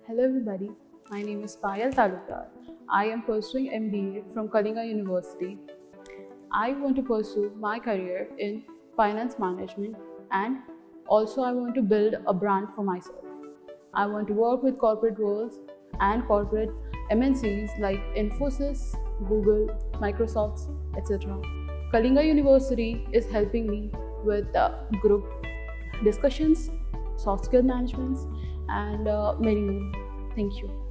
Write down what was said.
Hello everybody, my name is Payal Talukar. I am pursuing MBA from Kalinga University. I want to pursue my career in finance management and also I want to build a brand for myself. I want to work with corporate roles and corporate MNCs like Infosys, Google, Microsoft, etc. Kalinga University is helping me with group discussions, soft skill management, and many more. Thank you.